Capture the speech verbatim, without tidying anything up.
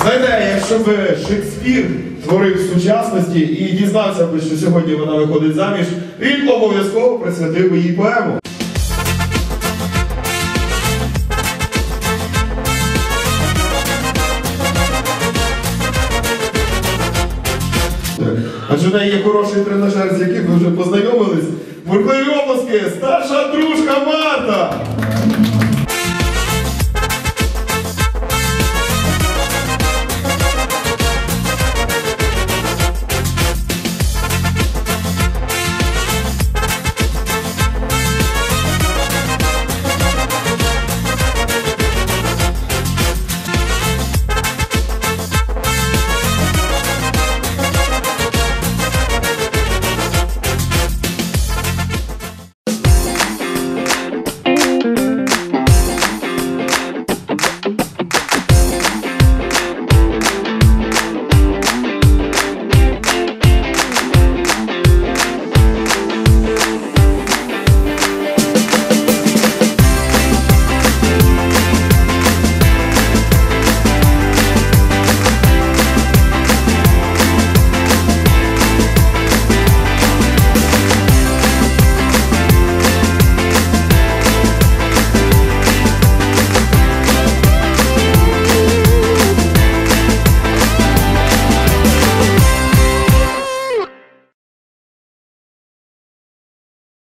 Знаєте, якщо б Шекспір творив в сучасності і дізнався б, що сьогодні вона виходить заміж, він обов'язково присвятив би їй поему. Адже в неї є хороший тренажер, з яким ви вже познайомились. Бурхливі обласки, старша дружка Марта!